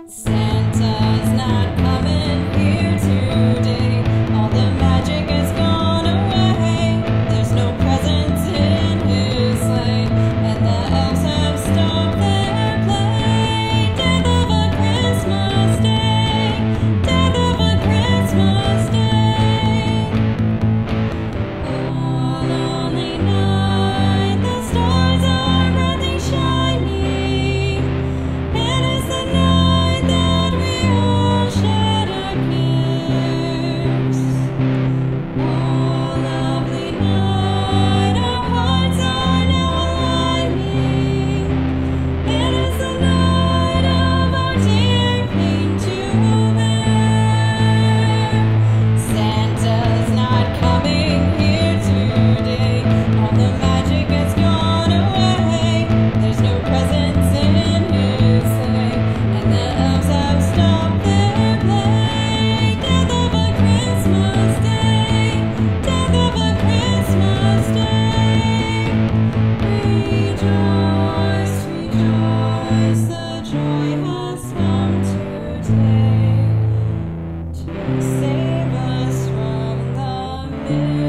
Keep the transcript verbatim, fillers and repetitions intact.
Santa's not coming here today. All the magic has gone away. There's no presents in his sleigh, and the elves have stopped their play. Death of a Christmas day, death of a Christmas day. Oh, lonely night, the stars are brightly shining. It is the night that we all shed our cares. Oh, lovely night, our hearts are now aligning. It is the night of our dear pain to bear. Santa's not coming here today. All the magic has gone away. There's no presents in his sleigh, and the elves have stopped their play. Death of a Christmas day, death of a Christmas day. Rejoice, rejoice, the joy has come today to save us from the